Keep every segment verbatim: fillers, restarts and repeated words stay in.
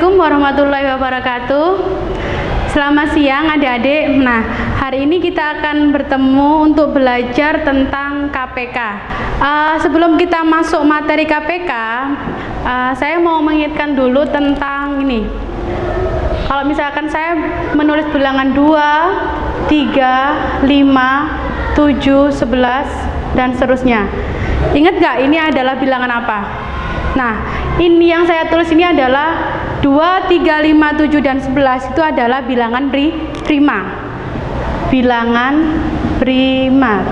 Assalamualaikum warahmatullahi wabarakatuh. Selamat siang adik-adik. Nah, hari ini kita akan bertemu untuk belajar tentang K P K. Uh, sebelum kita masuk materi K P K, uh, saya mau mengingatkan dulu tentang ini. Kalau misalkan saya menulis bilangan dua, tiga, lima, tujuh, sebelas, dan seterusnya. Ingat nggak ini adalah bilangan apa? Nah, ini yang saya tulis ini adalah dua, tiga, lima, tujuh, dan sebelas itu adalah bilangan pri, prima. Bilangan prima.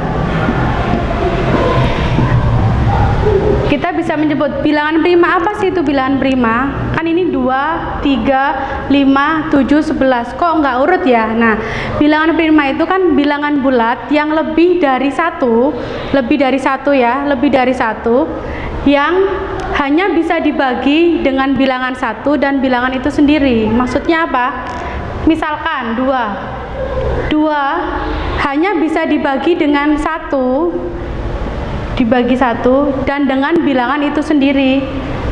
Kita bisa menyebut bilangan prima. Apa sih itu bilangan prima? Kan ini dua, tiga, lima, tujuh, sebelas. Kok nggak urut ya? Nah, bilangan prima itu kan bilangan bulat yang lebih dari satu, lebih dari satu ya, lebih dari satu, yang hanya bisa dibagi dengan bilangan satu dan bilangan itu sendiri. Maksudnya apa? Misalkan dua, dua hanya bisa dibagi dengan satu, dibagi satu dan dengan bilangan itu sendiri.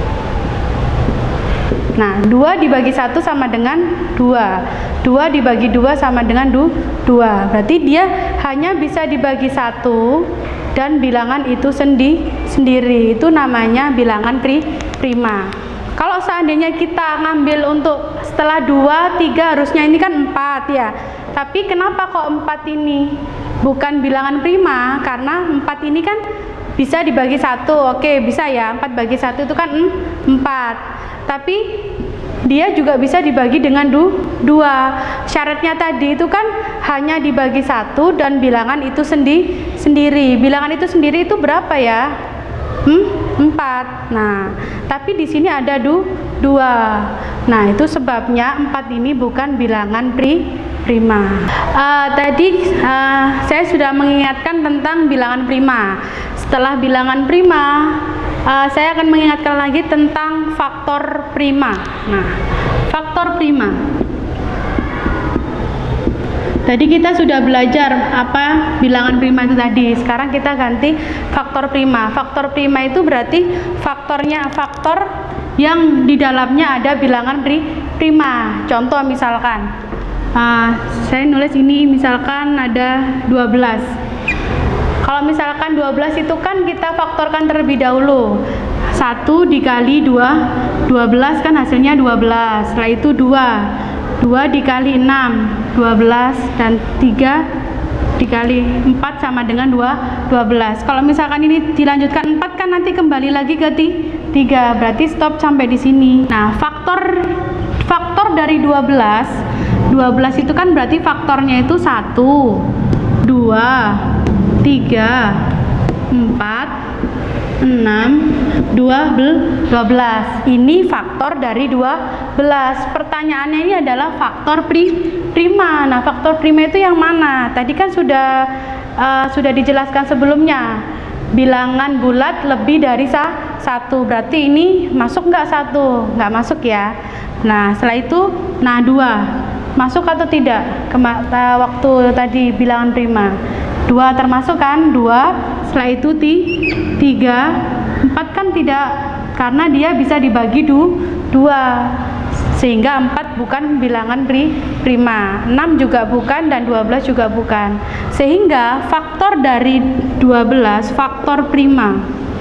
Nah, dua dibagi satu sama dengan dua, dua dibagi dua sama dengan du, dua. Berarti dia hanya bisa dibagi satu dan bilangan itu sendi, sendiri. Itu namanya bilangan pri, prima. Kalau seandainya kita ngambil untuk setelah dua, tiga, harusnya ini kan empat ya. Tapi kenapa kok empat ini bukan bilangan prima? Karena empat ini kan bisa dibagi satu. Oke, bisa ya, empat bagi satu itu kan empat. Tapi dia juga bisa dibagi dengan du, dua. Syaratnya tadi itu kan hanya dibagi satu dan bilangan itu sendi, sendiri. Bilangan itu sendiri itu berapa ya? Hmm, empat. Nah, tapi di sini ada du, dua. Nah, itu sebabnya empat ini bukan bilangan pri, prima. Uh, tadi uh, saya sudah mengingatkan tentang bilangan prima. Setelah bilangan prima, uh, saya akan mengingatkan lagi tentang faktor prima. Nah, faktor prima. Tadi kita sudah belajar apa bilangan prima itu tadi. Sekarang kita ganti faktor prima. Faktor prima itu berarti faktornya faktor yang di dalamnya ada bilangan pri, prima. Contoh misalkan, uh, saya nulis ini misalkan ada dua belas. Kalau misalkan dua belas itu kan kita faktorkan terlebih dahulu. satu dikali dua, dua belas kan hasilnya dua belas. Setelah itu dua. dua dikali enam, dua belas, dan tiga dikali empat sama dengan dua, dua belas. Kalau misalkan ini dilanjutkan empat kan nanti kembali lagi ke tiga. Berarti stop sampai di sini. Nah, faktor faktor dari dua belas, dua belas itu kan berarti faktornya itu satu, dua, tiga, empat, enam, dua belas. Ini faktor dari dua belas. Pertanyaannya ini adalah faktor pri, prima. Nah, faktor prima itu yang mana? Tadi kan sudah uh, sudah dijelaskan sebelumnya. Bilangan bulat lebih dari sa, satu. Berarti ini masuk nggak satu? Nggak masuk ya. Nah, setelah itu, nah dua. Masuk atau tidak? Kema uh, waktu tadi bilangan prima. Dua termasuk kan? Dua. Setelah itu ti, tiga. Empat kan tidak, karena dia bisa dibagi du, dua. Sehingga empat bukan bilangan pri, prima. Enam juga bukan dan dua belas juga bukan. Sehingga faktor dari dua belas, faktor prima.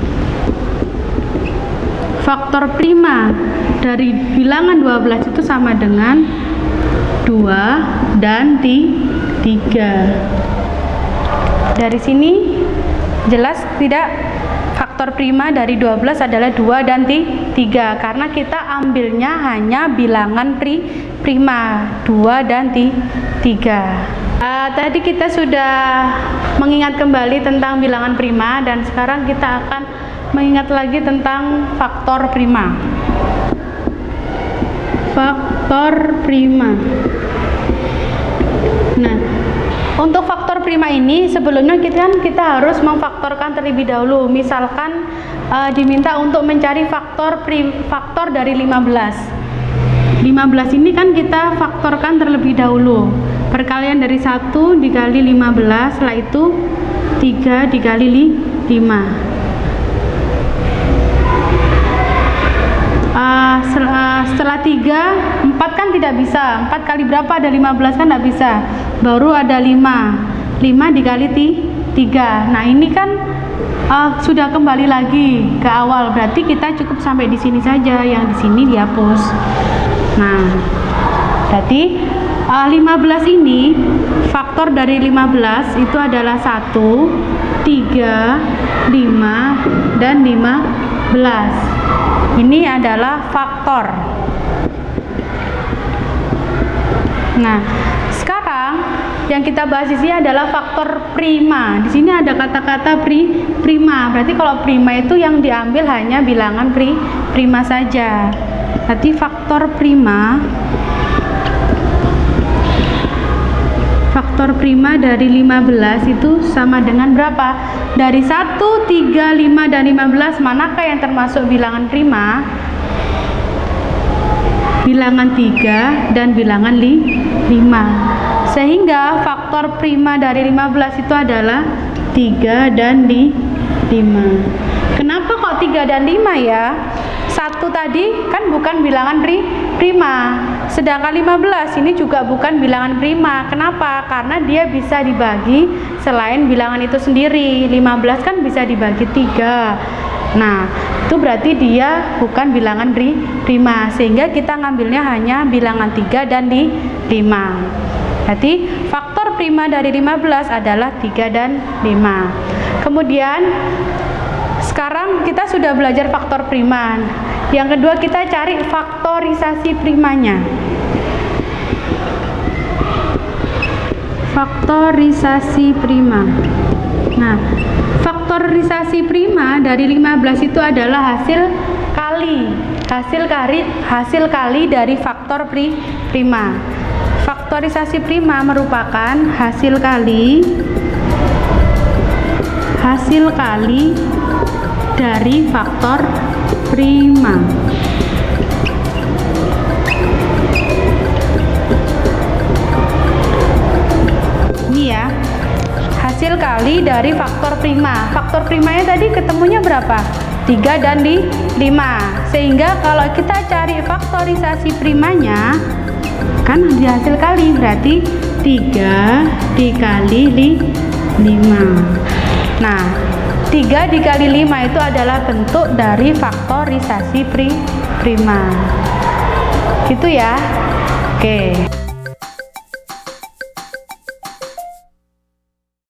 Faktor prima dari bilangan dua belas itu sama dengan dua dan tiga. Dari sini jelas tidak? Faktor prima dari dua belas adalah dua dan tiga, karena kita ambilnya hanya bilangan pri, prima dua dan tiga. Uh, tadi kita sudah mengingat kembali tentang bilangan prima dan sekarang kita akan mengingat lagi tentang faktor prima. Faktor prima. Nah, untuk faktor prima ini sebelumnya kita kan kita harus memfaktorkan terlebih dahulu. Misalkan uh, diminta untuk mencari faktor prim, faktor dari lima belas. lima belas ini kan kita faktorkan terlebih dahulu. Perkalian dari satu dikali lima belas, setelah itu tiga dikali lima. Uh, setelah tiga bisa. empat kali berapa ada lima belas kan nggak bisa. Baru ada lima. lima dikali tiga. Nah, ini kan uh, sudah kembali lagi ke awal. Berarti kita cukup sampai di sini saja. Yang di sini dihapus. Nah, berarti uh, lima belas ini faktor dari lima belas itu adalah satu, tiga, lima, dan lima belas. Ini adalah faktor. Nah, sekarang yang kita bahas di sini adalah faktor prima. Di sini ada kata-kata pri, prima. Berarti kalau prima itu yang diambil hanya bilangan pri, prima saja. Berarti faktor prima Faktor prima dari lima belas itu sama dengan berapa? Dari satu, tiga, lima, dan lima belas, manakah yang termasuk bilangan prima? Bilangan tiga dan bilangan lima. Sehingga faktor prima dari lima belas itu adalah tiga dan lima. Kenapa kok tiga dan lima ya? Satu tadi kan bukan bilangan pri, prima. Sedangkan lima belas ini juga bukan bilangan prima. Kenapa? Karena dia bisa dibagi selain bilangan itu sendiri. lima belas kan bisa dibagi tiga. Nah, itu berarti dia bukan bilangan pri, prima. Sehingga kita ngambilnya hanya bilangan tiga dan di lima. Berarti faktor prima dari lima belas adalah tiga dan lima. Kemudian sekarang kita sudah belajar faktor prima. Yang kedua kita cari faktorisasi primanya. Faktorisasi prima. Nah, faktorisasi prima dari lima belas itu adalah hasil kali. Hasil kali hasil kali dari faktor pri, prima. Faktorisasi prima merupakan hasil kali hasil kali dari faktor prima. Ini ya, hasil kali dari faktor prima. Faktor primanya tadi ketemunya berapa? tiga dan lima. Sehingga kalau kita cari faktorisasi primanya, kan hasil kali berarti tiga dikali lima. Nah, tiga dikali lima itu adalah bentuk dari faktorisasi pri, prima. Gitu ya. Oke.